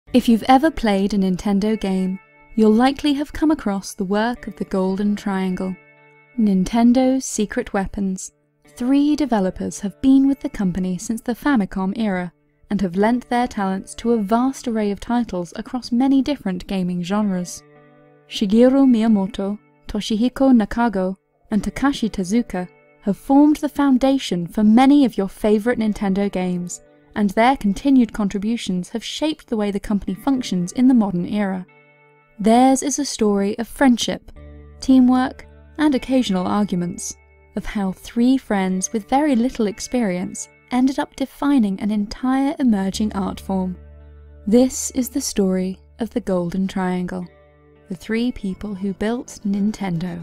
If you've ever played a Nintendo game, you'll likely have come across the work of the Golden Triangle. Nintendo's secret weapons. 3 developers have been with the company since the Famicom era, and have lent their talents to a vast array of titles across many different gaming genres. Shigeru Miyamoto, Toshihiko Nakago, and Takashi Tezuka have formed the foundation for many of your favourite Nintendo games, and their continued contributions have shaped the way the company functions in the modern era. Theirs is a story of friendship, teamwork, and occasional arguments, of how 3 friends with very little experience ended up defining an entire emerging art form. This is the story of the Golden Triangle, the 3 people who built Nintendo.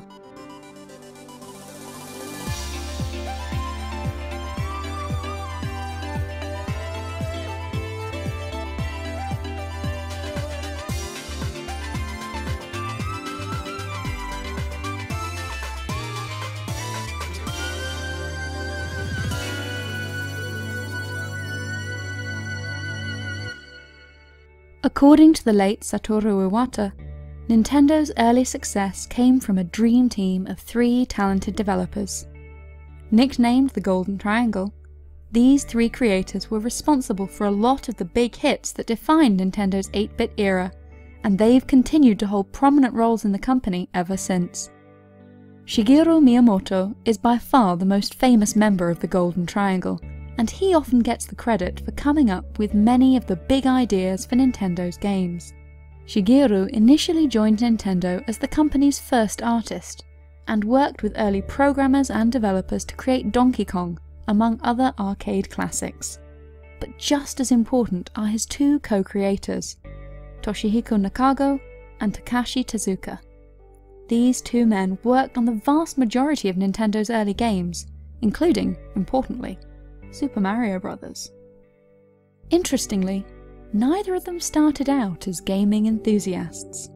According to the late Satoru Iwata, Nintendo's early success came from a dream team of 3 talented developers. Nicknamed the Golden Triangle, these 3 creators were responsible for a lot of the big hits that defined Nintendo's 8-bit era, and they've continued to hold prominent roles in the company ever since. Shigeru Miyamoto is by far the most famous member of the Golden Triangle, and he often gets the credit for coming up with many of the big ideas for Nintendo's games. Shigeru initially joined Nintendo as the company's first artist, and worked with early programmers and developers to create Donkey Kong, among other arcade classics. But just as important are his 2 co-creators, Toshihiko Nakago and Takashi Tezuka. These 2 men worked on the vast majority of Nintendo's early games, including, importantly, Super Mario Bros. Interestingly, neither of them started out as gaming enthusiasts.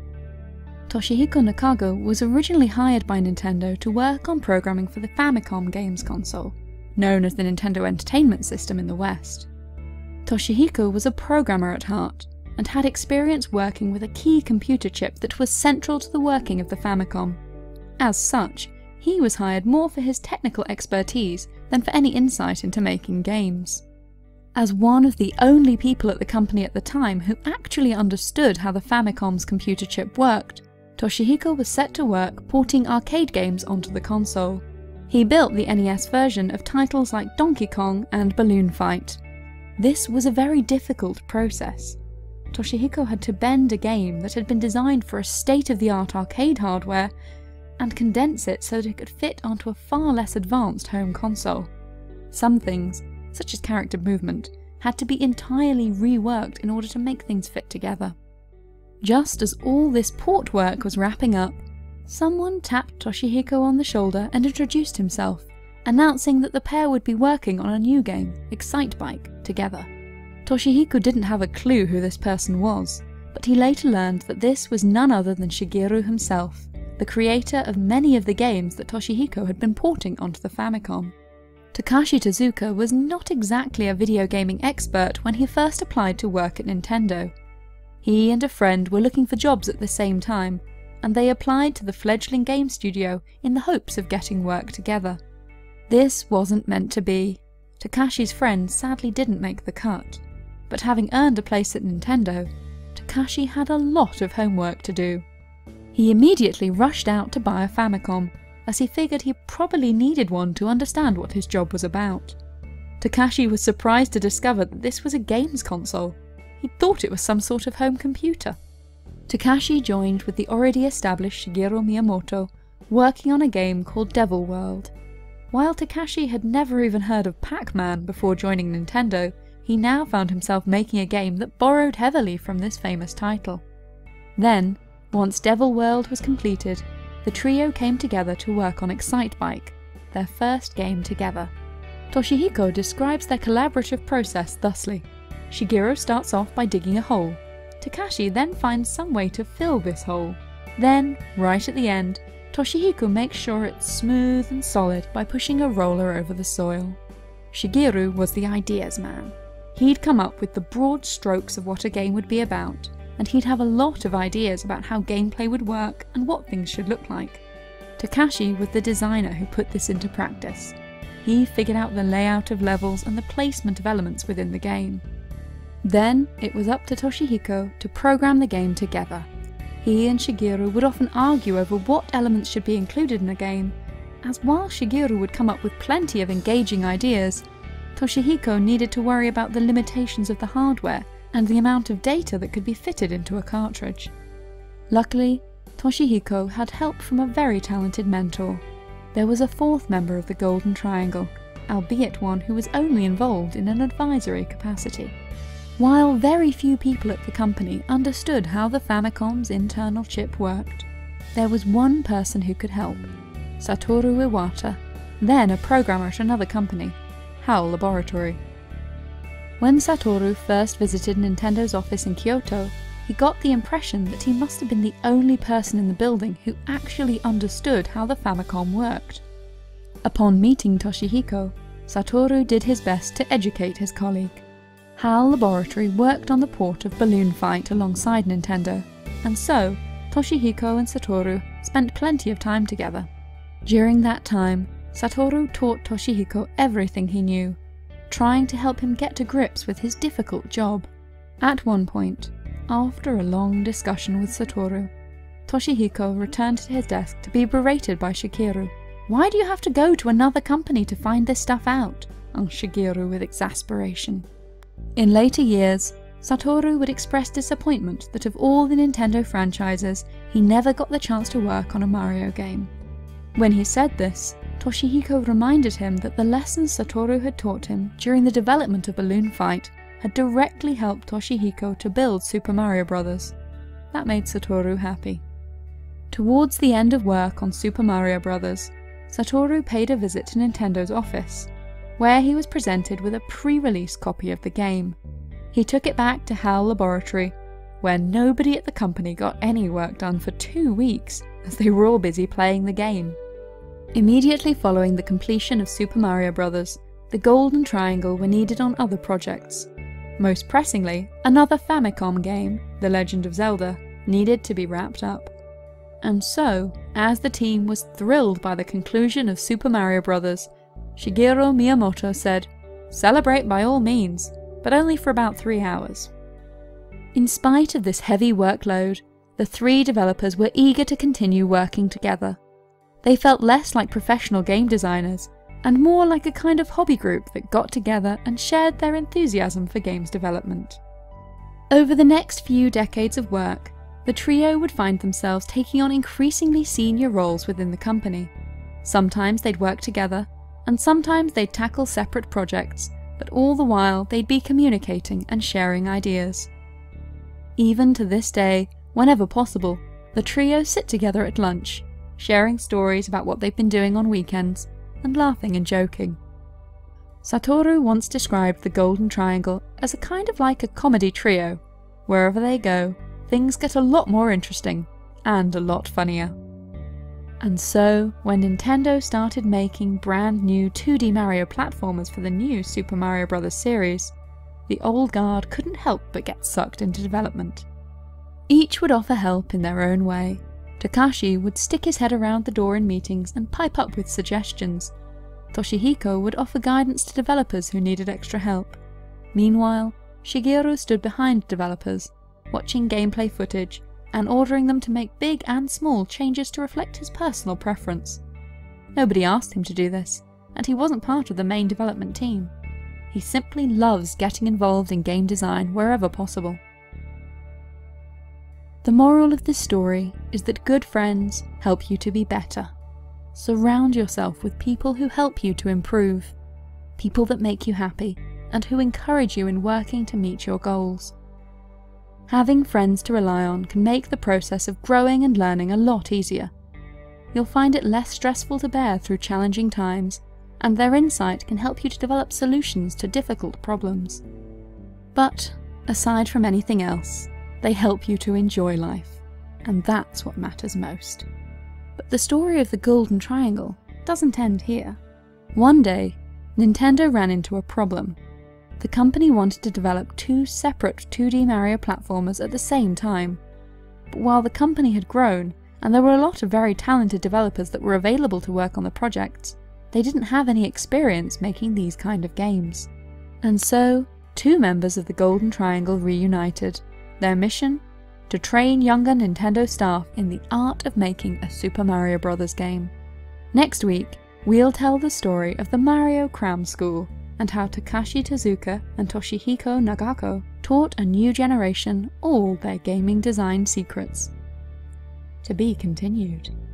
Toshihiko Nakago was originally hired by Nintendo to work on programming for the Famicom games console, known as the Nintendo Entertainment System in the West. Toshihiko was a programmer at heart, and had experience working with a key computer chip that was central to the working of the Famicom. As such, he was hired more for his technical expertise than for any insight into making games. As one of the only people at the company at the time who actually understood how the Famicom's computer chip worked, Toshihiko was set to work porting arcade games onto the console. He built the NES version of titles like Donkey Kong and Balloon Fight. This was a very difficult process. Toshihiko had to bend a game that had been designed for a state-of-the-art arcade hardware and condense it so that it could fit onto a far less advanced home console. Some things, such as character movement, had to be entirely reworked in order to make things fit together. Just as all this port work was wrapping up, someone tapped Toshihiko on the shoulder and introduced himself, announcing that the pair would be working on a new game, Excitebike, together. Toshihiko didn't have a clue who this person was, but he later learned that this was none other than Shigeru himself, the creator of many of the games that Toshihiko had been porting onto the Famicom. Takashi Tezuka was not exactly a video gaming expert when he first applied to work at Nintendo. He and a friend were looking for jobs at the same time, and they applied to the fledgling game studio in the hopes of getting work together. This wasn't meant to be. Takashi's friend sadly didn't make the cut, but having earned a place at Nintendo, Takashi had a lot of homework to do. He immediately rushed out to buy a Famicom, as he figured he probably needed one to understand what his job was about. Takashi was surprised to discover that this was a games console. He thought it was some sort of home computer. Takashi joined with the already established Shigeru Miyamoto, working on a game called Devil World. While Takashi had never even heard of Pac-Man before joining Nintendo, he now found himself making a game that borrowed heavily from this famous title. Then, once Devil World was completed, the trio came together to work on Excitebike, their first game together. Toshihiko describes their collaborative process thusly. Shigeru starts off by digging a hole. Takashi then finds some way to fill this hole. Then, right at the end, Toshihiko makes sure it's smooth and solid by pushing a roller over the soil. Shigeru was the ideas man. He'd come up with the broad strokes of what a game would be about, and he'd have a lot of ideas about how gameplay would work and what things should look like. Takashi was the designer who put this into practice. He figured out the layout of levels and the placement of elements within the game. Then it was up to Toshihiko to program the game together. He and Shigeru would often argue over what elements should be included in a game, as while Shigeru would come up with plenty of engaging ideas, Toshihiko needed to worry about the limitations of the hardware and the amount of data that could be fitted into a cartridge. Luckily, Toshihiko had help from a very talented mentor. There was a fourth member of the Golden Triangle, albeit one who was only involved in an advisory capacity. While very few people at the company understood how the Famicom's internal chip worked, there was one person who could help: Satoru Iwata, then a programmer at another company, HAL Laboratory. When Satoru first visited Nintendo's office in Kyoto, he got the impression that he must have been the only person in the building who actually understood how the Famicom worked. Upon meeting Toshihiko, Satoru did his best to educate his colleague. HAL Laboratory worked on the port of Balloon Fight alongside Nintendo, and so Toshihiko and Satoru spent plenty of time together. During that time, Satoru taught Toshihiko everything he knew, trying to help him get to grips with his difficult job. At one point, after a long discussion with Satoru, Toshihiko returned to his desk to be berated by Shigeru. "Why do you have to go to another company to find this stuff out?" asked Shigeru with exasperation. In later years, Satoru would express disappointment that of all the Nintendo franchises, he never got the chance to work on a Mario game. When he said this, Toshihiko reminded him that the lessons Satoru had taught him during the development of Balloon Fight had directly helped Toshihiko to build Super Mario Bros. That made Satoru happy. Towards the end of work on Super Mario Bros., Satoru paid a visit to Nintendo's office, where he was presented with a pre-release copy of the game. He took it back to HAL Laboratory, where nobody at the company got any work done for 2 weeks, as they were all busy playing the game. Immediately following the completion of Super Mario Bros., the Golden Triangle were needed on other projects. Most pressingly, another Famicom game, The Legend of Zelda, needed to be wrapped up. And so, as the team was thrilled by the conclusion of Super Mario Bros., Shigeru Miyamoto said, "Celebrate by all means, but only for about 3 hours." In spite of this heavy workload, the 3 developers were eager to continue working together. They felt less like professional game designers, and more like a kind of hobby group that got together and shared their enthusiasm for games development. Over the next few decades of work, the trio would find themselves taking on increasingly senior roles within the company. Sometimes they'd work together, and sometimes they'd tackle separate projects, but all the while they'd be communicating and sharing ideas. Even to this day, whenever possible, the trio sit together at lunch, sharing stories about what they've been doing on weekends, and laughing and joking. Satoru once described the Golden Triangle as a kind of like a comedy trio. Wherever they go, things get a lot more interesting, and a lot funnier. And so, when Nintendo started making brand new 2D Mario platformers for the new Super Mario Bros. Series, the old guard couldn't help but get sucked into development. Each would offer help in their own way. Takashi would stick his head around the door in meetings and pipe up with suggestions. Toshihiko would offer guidance to developers who needed extra help. Meanwhile, Shigeru stood behind developers, watching gameplay footage and ordering them to make big and small changes to reflect his personal preference. Nobody asked him to do this, and he wasn't part of the main development team. He simply loves getting involved in game design wherever possible. The moral of this story is that good friends help you to be better. Surround yourself with people who help you to improve, people that make you happy, and who encourage you in working to meet your goals. Having friends to rely on can make the process of growing and learning a lot easier. You'll find it less stressful to bear through challenging times, and their insight can help you to develop solutions to difficult problems. But, aside from anything else, they help you to enjoy life, and that's what matters most. But the story of the Golden Triangle doesn't end here. One day, Nintendo ran into a problem. the company wanted to develop 2 separate 2D Mario platformers at the same time. But while the company had grown, and there were a lot of very talented developers that were available to work on the projects, they didn't have any experience making these kind of games. And so, 2 members of the Golden Triangle reunited. Their mission? To train younger Nintendo staff in the art of making a Super Mario Bros. Game. Next week, we'll tell the story of the Mario Cram School, and how Takashi Tezuka and Toshihiko Nagako taught a new generation all their gaming design secrets. To be continued.